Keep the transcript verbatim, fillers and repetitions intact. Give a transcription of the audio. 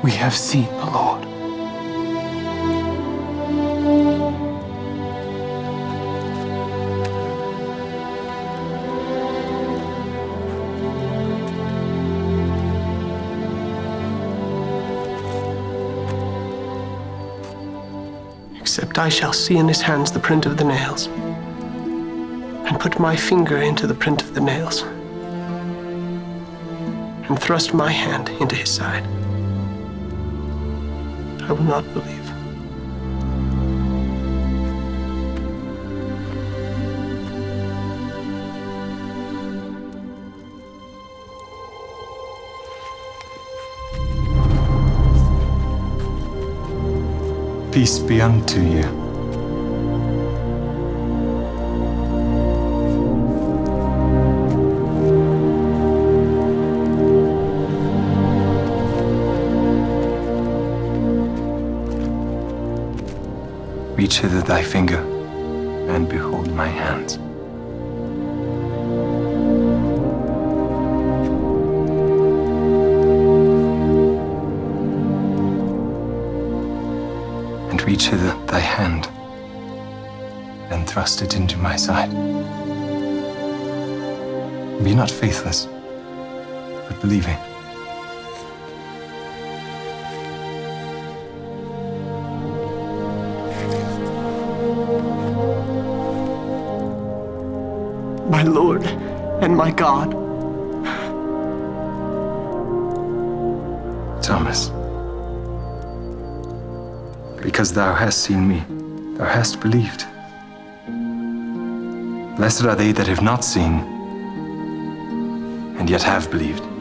We have seen the Lord. Except I shall see in his hands the print of the nails, and put my finger into the print of the nails, and thrust my hand into his side, I will not believe. Peace be unto you. Reach hither thy finger, and behold my hands. And reach hither thy hand, and thrust it into my side. Be not faithless, but believing. My Lord and my God. Thomas, because thou hast seen me, thou hast believed. Blessed are they that have not seen, and yet have believed.